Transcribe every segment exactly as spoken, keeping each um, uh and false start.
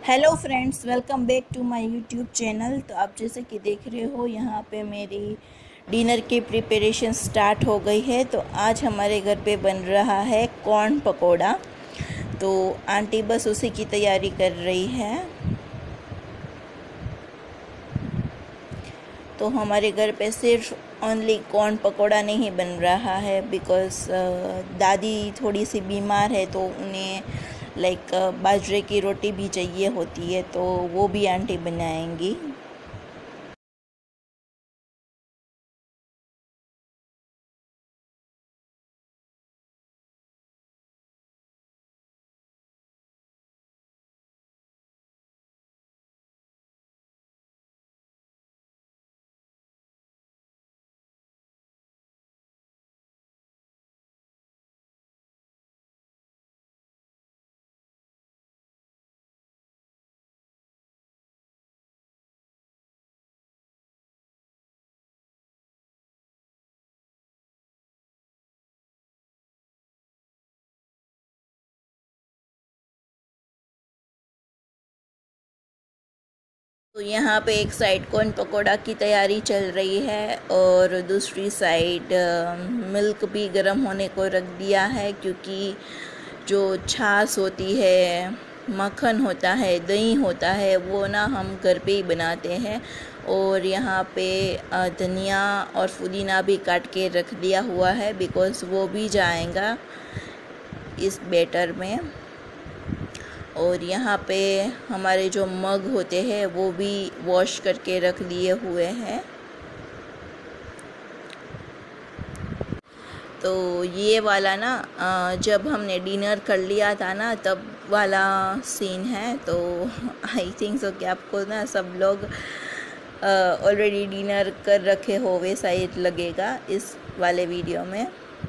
Hello friends, welcome back to my YouTube channel. तो आप जैसे कि देख रहे हो यहाँ पे मेरी डिनर की प्रिपरेशन स्टार्ट हो गई है। तो आज हमारे घर पे बन रहा है कॉर्न पकोड़ा। तो आंटी बस उसी की तैयारी कर रही है। तो हमारे घर पे सिर्फ ओनली कॉर्न पकोड़ा नहीं बन रहा है बिकॉज़ दादी थोड़ी सी बीमार है, तो उन्हें लाइक बाजरे की रोटी भी चाहिए होती है, तो वो भी आंटी बनाएंगी। तो यहाँ पे एक साइड कॉर्न पकोड़ा की तैयारी चल रही है और दूसरी साइड मिल्क भी गर्म होने को रख दिया है, क्योंकि जो छाछ होती है, मक्खन होता है, दही होता है, वो ना हम घर पे ही बनाते हैं। और यहाँ पे अ, धनिया और पुदीना भी काट के रख दिया हुआ है बिकॉज़ वो भी जाएगा इस बैटर में। और यहाँ पे हमारे जो मग होते हैं वो भी वॉश करके रख दिए हुए हैं। तो ये वाला ना अ, जब हमने डिनर कर लिया था ना, तब वाला सीन है। तो आई थिंक सो कि आपको ना सब लोग ऑलरेडी डिनर कर रखे हो वैसा ही लगेगा इस वाले वीडियो में।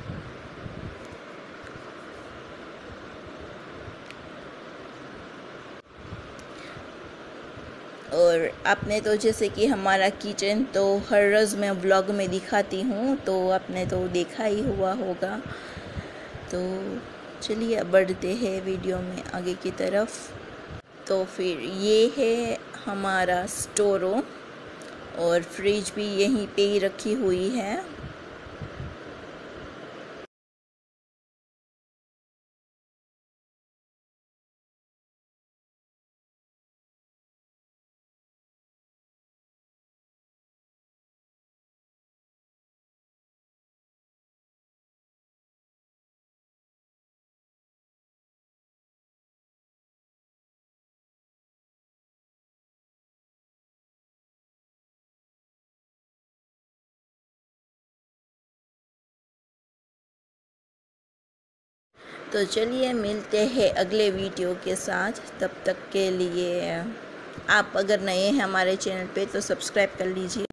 और आपने तो जैसे कि हमारा किचन तो हर रोज़ मैं व्लॉग में दिखाती हूँ, तो आपने तो देखा ही हुआ होगा। तो चलिए अब बढ़ते हैं वीडियो में आगे की तरफ। तो फिर ये है हमारा स्टोर रूम और फ्रिज भी यहीं पे ही रखी हुई है। तो चलिए मिलते हैं अगले वीडियो के साथ। तब तक के लिए आप अगर नए हैं हमारे चैनल पे तो सब्सक्राइब कर लीजिए।